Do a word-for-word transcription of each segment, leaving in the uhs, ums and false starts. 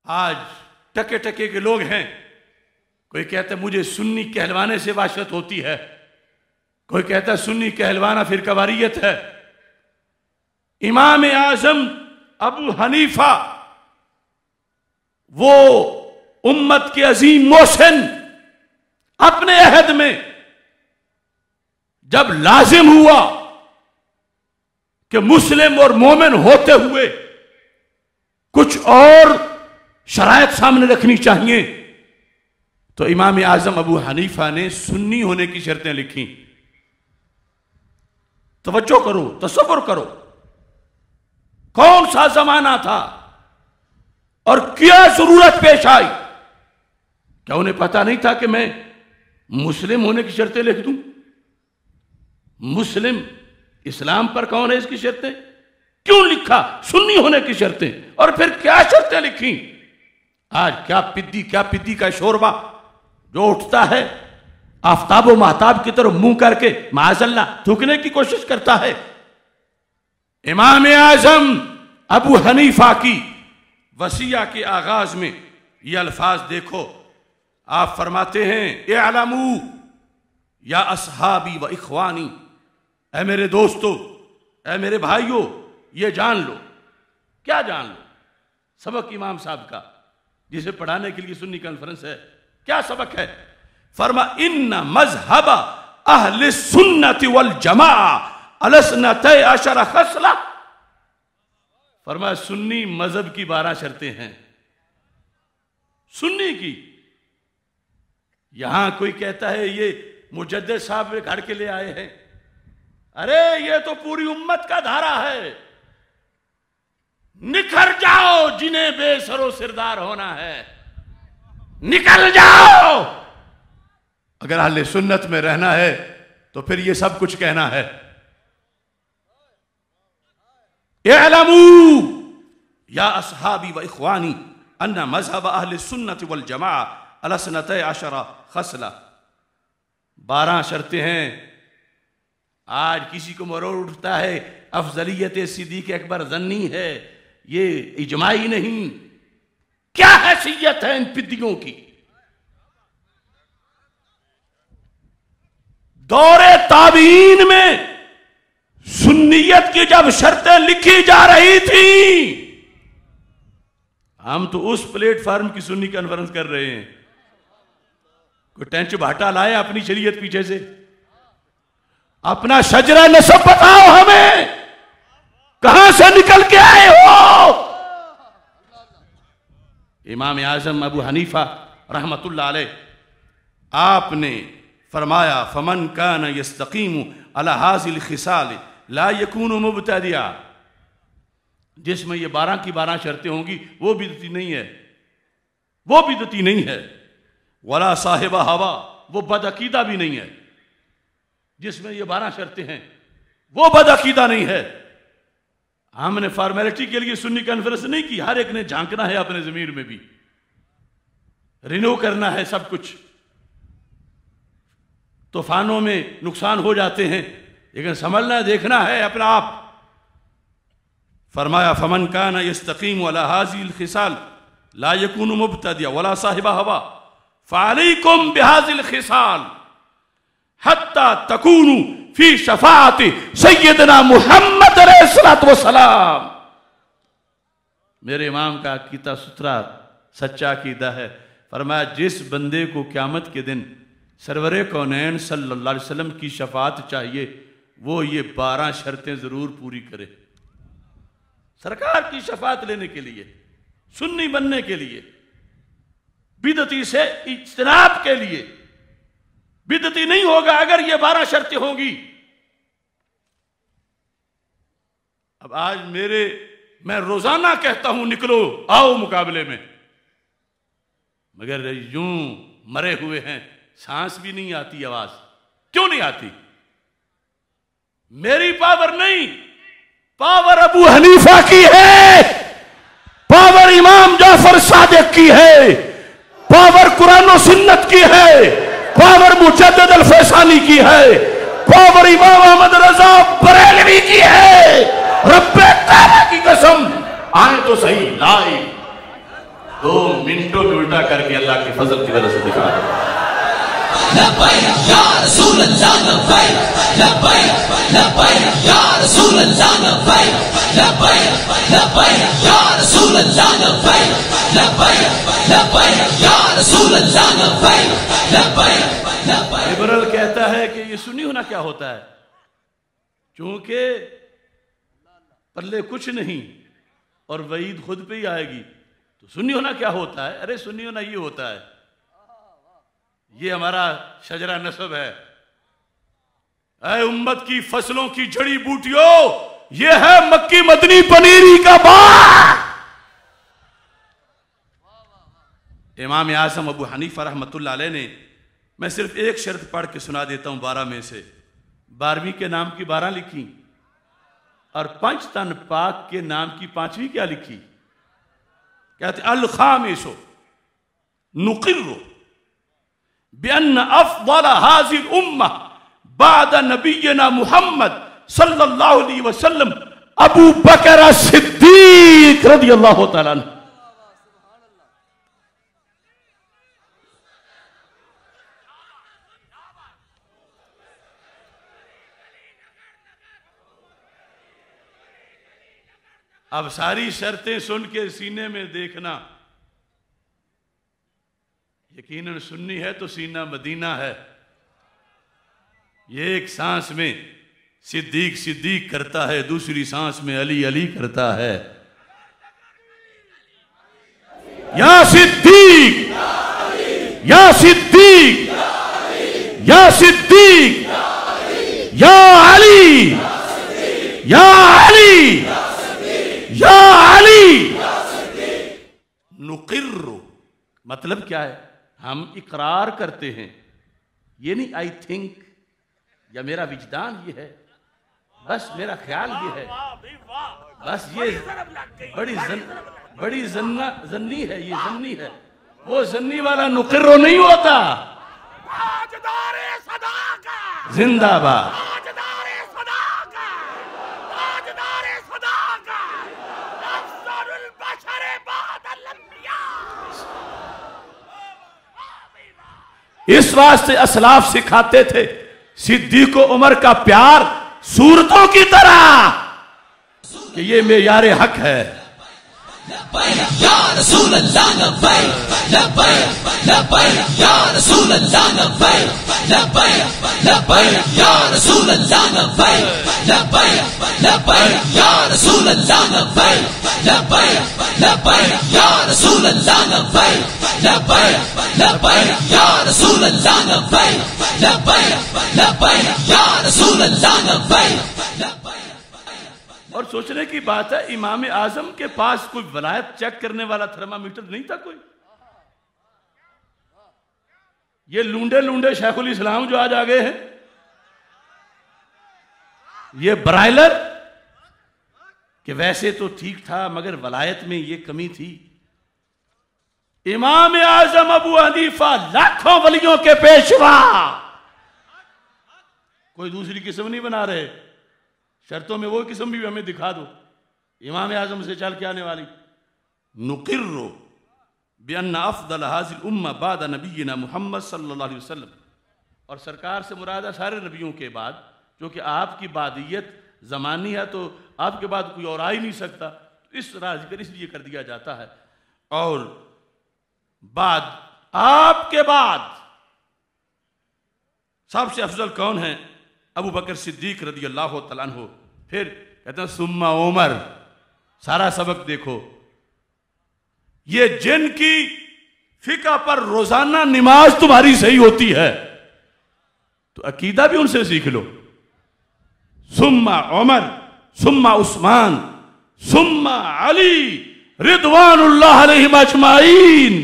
आज टके टके के लोग हैं, कोई कहता है मुझे सुन्नी कहलवाने से वाशत होती है, कोई कहता है सुन्नी कहलवाना फिर कवारियत है। इमाम आजम अबू हनीफा वो उम्मत के अजीम मोहसिन अपने अहद में जब लाजिम हुआ कि मुस्लिम और मोमिन होते हुए कुछ और शरायत सामने रखनी चाहिए, तो इमाम आजम अबू हनीफा ने सुन्नी होने की शर्तें लिखी। तवज्जो करो, तसव्वुर करो, कौन सा जमाना था और क्या जरूरत पेश आई। क्या उन्हें पता नहीं था कि मैं मुस्लिम होने की शर्तें लिख दूं? मुस्लिम इस्लाम पर कौन है इसकी शर्तें? क्यों लिखा सुन्नी होने की शर्तें? और फिर क्या शर्तें लिखी? आज क्या पिद्दी क्या पिद्दी का शोरबा जो उठता है, आफताब व महताब की तरफ मुंह करके माज़अल्लाह थूकने की कोशिश करता है। इमाम आजम अबू हनीफा की वसिया के आगाज में ये अल्फाज देखो, आप फरमाते हैं इअलमू या असहाबी व इखवानी, ऐ मेरे दोस्तों, ऐ मेरे भाइयों, ये जान लो। क्या जान लो? सबक इमाम साहब का, जिसे पढ़ाने के लिए सुन्नी कॉन्फ्रेंस है, क्या सबक है? फरमा इन्ना मजहब अहले सुन्नति वल जमाआ अलसनतै अशर खसला। फरमा सुन्नी मजहब की बारह शर्तें हैं, सुन्नी की। यहां कोई कहता है ये मुजद्दिद साहब घर के लिए आए हैं, अरे ये तो पूरी उम्मत का धारा है। निखर जाओ जिन्हें बेसरो सिरदार होना है, निकल जाओ। अगर अहले सुन्नत में रहना है तो फिर ये सब कुछ कहना है। इअलमू या असहाबी व इखवानी अन्ना मजहब अहले सुन्नत वल जमाआ अलसनतै अशरा खसला। बारह शर्तें हैं। आज किसी को मरोड़ उठता है अफजलियत सिद्दीक अकबर ज़न्नी है, ये इजमाई नहीं। क्या हैसियत है इन पिद्दियों की? दौरे ताबीन में सुन्नियत की जब शर्तें लिखी जा रही थी, हम तो उस प्लेटफार्म की सुन्नी कॉन्फ्रेंस कर रहे हैं। कोई टेंच भाटा लाए अपनी शरीयत पीछे से, अपना शजरा नसब बताओ हमें, कहां से निकल के आए हो? इमाम आजम अबू हनीफा रहमतुल्लाह अलैह, आपने फरमाया फमन कान यस्तकीमु अला हाज़िल खिसाल ला यकूनु मुब्तदिया। जिसमें ये बारह की बारह शर्तें होंगी वो बिदती नहीं है, वो बिदती नहीं है। वला साहिबा हवा, वो बदअकीदा भी नहीं है। जिसमें ये बारह शर्तें हैं वो बदअकीदा नहीं है। हमने फॉर्मेलिटी के लिए सुन्नी कॉन्फ्रेंस नहीं की, हर एक ने झांकना है अपने जमीर में भी, रिन्यू करना है सब कुछ। तूफानों में नुकसान हो जाते हैं, लेकिन समझना देखना है अपना आप। फरमाया फमन कान यस्तकीम अला हाज़िल खिसाल ला यकूनु मुब्तदिया वला साहिबा हवा फ़अलैकुम बिहाज़िल खिसाल हत्ता तकूनु फी शफ़ाअति सय्यदना मुहम्मद अलैहिस्सलातु वस्सलाम। मेरे इमाम का अकीदा सुथरा सच्चा अकीदा है। फरमाया जिस बंदे को क़यामत के दिन सरवरे कौनैन सल्लल्लाहु अलैहि वसल्लम की शफाअत चाहिए, वो ये बारह शर्तें जरूर पूरी करे। सरकार की शफाअत लेने के लिए, सुन्नी बनने के लिए, बिदती से इज्तनाब के लिए। बिदती नहीं होगा अगर ये बारह शर्तें होंगी। अब आज मेरे मैं रोजाना कहता हूं निकलो आओ मुकाबले में, मगर यूं मरे हुए हैं, सांस भी नहीं आती, आवाज क्यों नहीं आती? मेरी पावर नहीं, पावर अबू हनीफा की है, पावर इमाम जाफर सादिक की है, पावर कुरान और सुन्नत की है, पावर मुजद्दिद अल-फैसानी की है, पावर इमाम अहमद रजा बरेलवी की है। रब्बे काबा की कसम, आए तो सही लाइव दो मिनटों में उल्टा करके अल्लाह के फजल की वजह से दिखा दो। लब्बैक या रसूल अल्लाह लब्बैक, लब्बैक लब्बैक या रसूल अल्लाह लब्बैक, लब्बैक लब्बैक या रसूल अल्लाह लब्बैक, लब्बैक लब्बैक या रसूल अल्लाह लब्बैक, लब्बैक लब्बैक। लिबरल कहता है कि ये सुन्नी होना क्या होता है, चूंकि पल्ले कुछ नहीं और वईद खुद पे ही आएगी, तो सुन्नी होना क्या होता है? अरे सुन्नी होना ये होता है, ये हमारा शजरा नसब है। ऐ उम्मत की फसलों की जड़ी बूटियों, ये है मक्की मदनी पनीरी का बाग। इमाम आज़म अबू हनीफा रहमतुल्लाह अलैह ने, मैं सिर्फ एक शर्त पढ़ के सुना देता हूं, बारह में से बारहवीं के नाम की बारह लिखी और पंच तन पाक के नाम की पांचवी क्या लिखी? कहते अल खामिसो नुकिर्रु बिअन्न अफ़ज़ल हाज़िल उम्मा बाद नबीना मुहम्मद सल्लल्लाहु अलैहि वसल्लम अबू बकर सिद्दीक रज़ियल्लाहु तआला अन्हु। अब सारी शर्तें सुन के सीने में देखना, यकीनन सुन्नी है तो सीना मदीना है। ये एक सांस में सिद्दीक सिद्दीक करता है, दूसरी सांस में अली अली करता है। या सिद्दीक या सिद्दीक या सिद्दीक या अली या अली या अली। नुकिर्रु मतलब क्या है? हम इकरार करते हैं, ये नहीं आई थिंक या मेरा विजदान ये है, बस मेरा ख्याल ये है, बस ये बड़ी जन, बड़ी जन्ना जन्नी है, ये जन्नी है। वो जन्नी वाला नुकिर्रु नहीं होता। जिंदाबाद। इस वास्ते असलाफ सिखाते थे सिद्दीक उमर का प्यार सूरतों की तरह कि ये मेयार हक है। या रसूल अल्लाह लब्बैक, लब्बैक लब्बैक या रसूल अल्लाह लब्बैक, लब्बैक लब्बैक या रसूल अल्लाह लब्बैक, लब्बैक लब्बैक या रसूल अल्लाह लब्बैक, लब्बैक लब्बैक या रसूल अल्लाह लब्बैक, लब्बैक लब्बैक या रसूल अल्लाह लब्बैक, लब्बैक लब्बैक या रसूल अल्लाह लब्बैक। और सोचने की बात है, इमाम आजम के पास कोई वलायत चेक करने वाला थर्मामीटर नहीं था कोई। ये लूंडे लूंडे शेखुल इस्लाम जो आज आ गए हैं, ये ब्रायलर कि वैसे तो ठीक था मगर वलायत में ये कमी थी। इमाम आजम अबू हनीफा लाखों वलियों के पेशवा, कोई दूसरी किस्म नहीं बना रहे। शर्तों में वो किस्म भी हमें दिखा दो इमाम आजम से चल के आने वाली। नुकिर्रु बिअन्न अफ़ज़ल हाज़िल उम्मा बाद नबीना मुहम्मद सल्लल्लाहु अलैहि वसल्लम। और सरकार से मुराद है सारे नबियों के बाद, क्योंकि आपकी बादियत ज़मानी है तो आपके बाद कोई और आ ही नहीं सकता, तो इस तरह जिक्र इसलिए कर दिया जाता है। और बाद आपके बाद सबसे अफजल कौन है? अबू बकर सिद्दीक रज़ी अल्लाह तआला अन्हु। फिर कहते हैं सुम्मा उमर। सारा सबक देखो, ये जिनकी फिका पर रोजाना नमाज तुम्हारी सही होती है तो अकीदा भी उनसे सीख लो। सुम्मा उमर, सुम्मा उस्मान, सुम्मा अली रिदवानुल्लाह अलैहिम अजमाइन।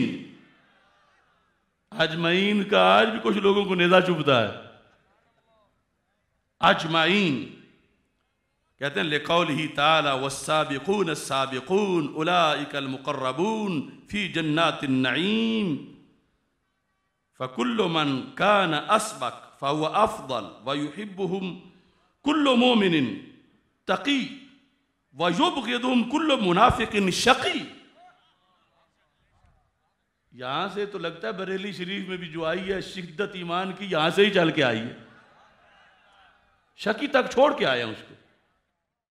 अजमाइन का आज भी कुछ लोगों को नेज़ा चुभता है। अजमाइन कहते हैं लिक़ौलिही ताला वस्साबिक़ून अस्साबिक़ून उलाइकल मुक़र्रबून फ़ी जन्नातिन नईम फ़कुल्लु मन कान अस्बक़ फ़हुव अफ़ज़ल व युहिब्बुहुम कुल्लु मोमिनिन तक़ी व युबग़िदुहुम कुल्लु मुनाफ़िक़िन शक़ी। यहां से तो लगता है बरेली शरीफ में भी जो आई है शिद्दत ईमान की, यहां से ही चल के आई है। शकी तक छोड़ के आया उसको।